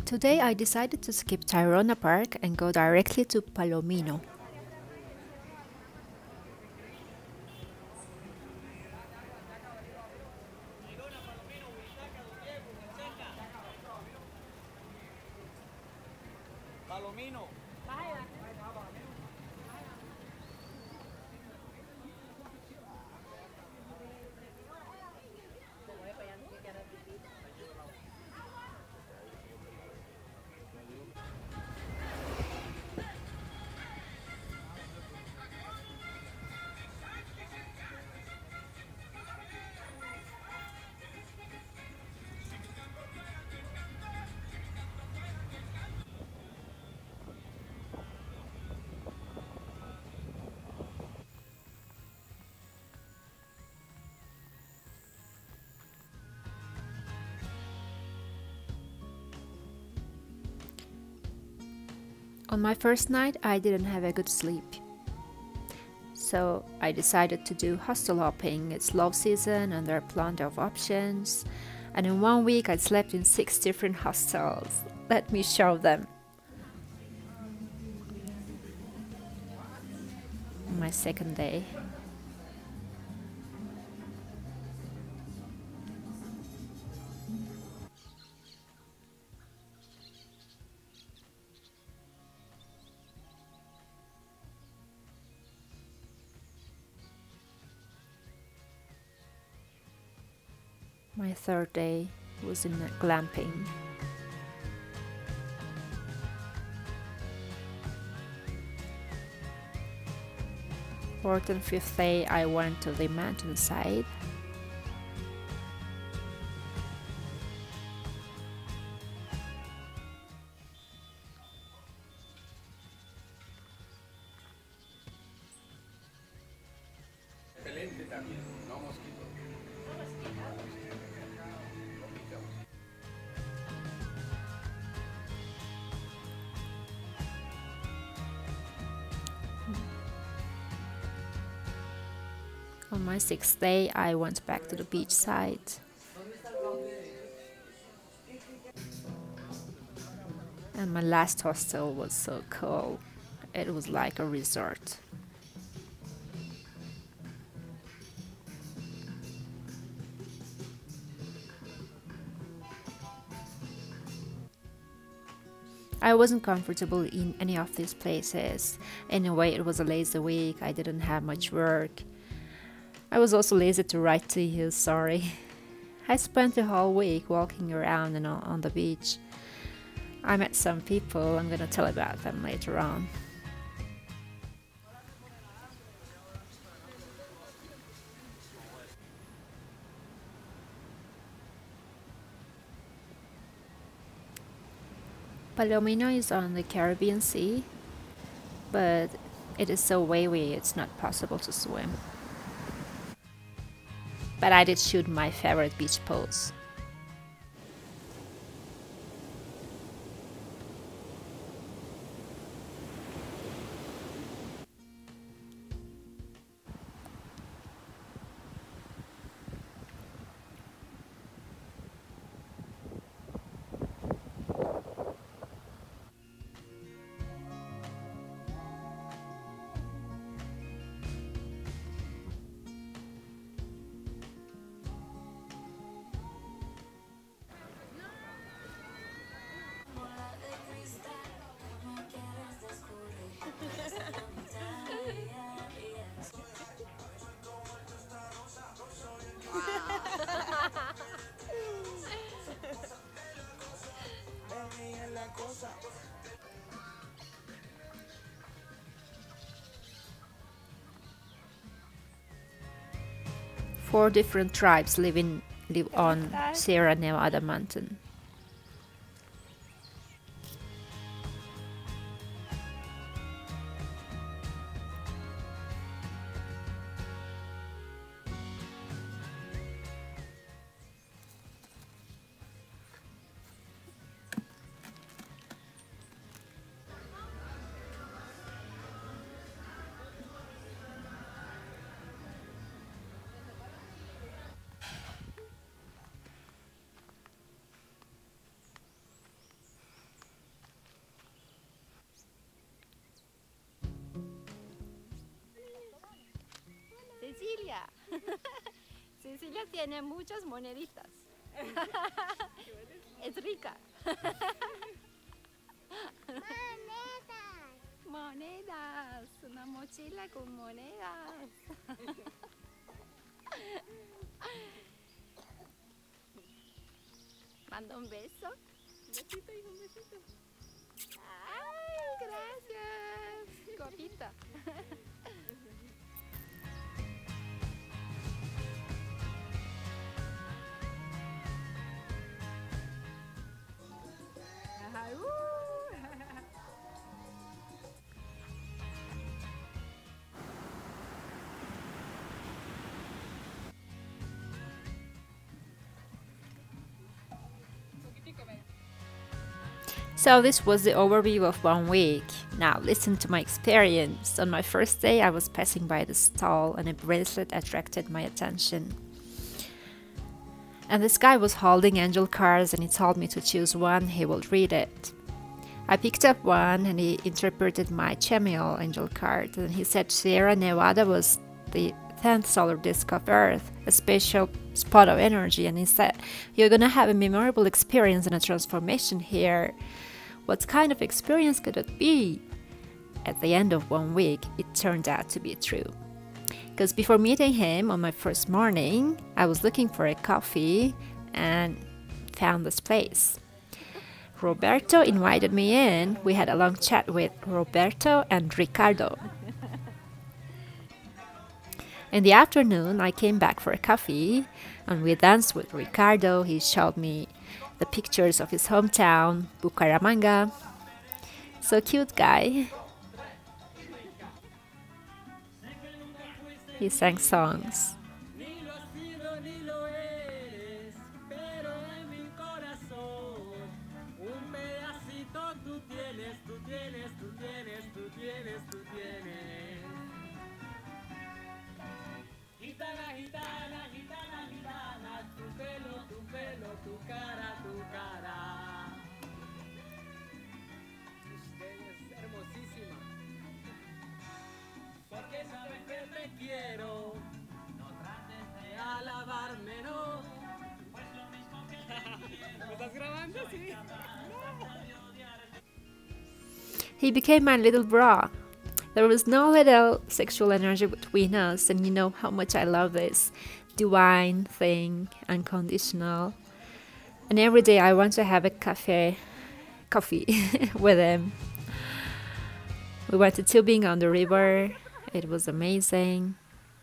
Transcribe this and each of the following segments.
Today I decided to skip Tirona Park and go directly to Palomino. Palomino. On my first night I didn't have a good sleep. So I decided to do hostel hopping. It's low season and there are plenty of options. And in 1 week I slept in 6 different hostels. Let me show them. My second day. My third day was in glamping. Fourth and fifth day I went to the mountainside. On my sixth day I went back to the beach side. And my last hostel was so cool. It was like a resort. I wasn't comfortable in any of these places. Anyway, it was a lazy week. I didn't have much work. I was also lazy to write to you, sorry. I spent the whole week walking around and on the beach. I met some people. I'm gonna tell about them later on. Palomino is on the Caribbean Sea, but it is so wavy it's not possible to swim. But I did shoot my favorite beach pose. Four different tribes live on Sierra Nevada mountain. Cecilia tiene muchas moneditas. Es rica. Monedas, una mochila con monedas. Manda un beso. Un besito, hijo, un besito. Ay, gracias. Copita. So this was the overview of 1 week. Now listen to my experience. On my first day I was passing by the stall and a bracelet attracted my attention. And this guy was holding angel cards and he told me to choose one, he would read it. I picked up one and he interpreted my Chemiel angel card, and he said Sierra Nevada was the 10th solar disk of Earth, a special spot of energy, and he said, you're gonna have a memorable experience and a transformation here. What kind of experience could it be? At the end of 1 week, it turned out to be true. Because before meeting him on my first morning, I was looking for a coffee and found this place. Roberto invited me in. We had a long chat with Roberto and Ricardo. In the afternoon, I came back for a coffee and we danced with Ricardo. He showed me the pictures of his hometown, Bucaramanga. So cute guy. He sang songs. He became my little bra. There was no little sexual energy between us, and you know how much I love this divine thing, unconditional. And every day I want to have a coffee with him. We went to tubing on the river. It was amazing.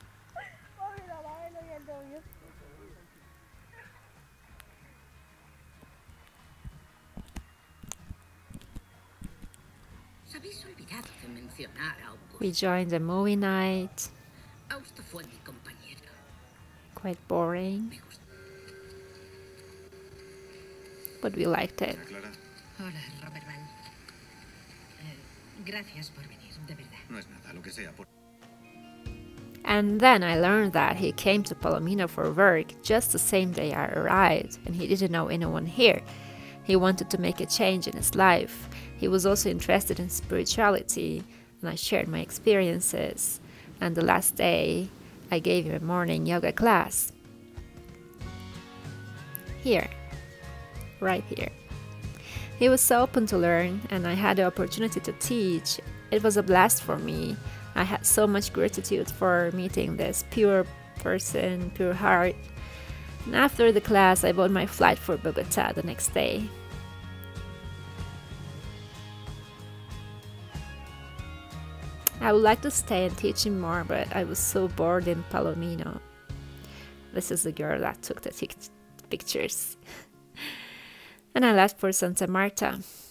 We joined a movie night. Quite boring, but we liked it. Hola, Robert Van. Gracias por venir, de verdad. No es nada, lo que sea. And then I learned that he came to Palomino for work just the same day I arrived, and he didn't know anyone here. He wanted to make a change in his life. He was also interested in spirituality, and I shared my experiences. And the last day, I gave him a morning yoga class. Here, right here. He was so open to learn, and I had the opportunity to teach. It was a blast for me. I had so much gratitude for meeting this pure person, pure heart. And after the class, I bought my flight for Bogota the next day. I would like to stay and teach him more, but I was so bored in Palomino. This is the girl that took the pictures. And I left for Santa Marta.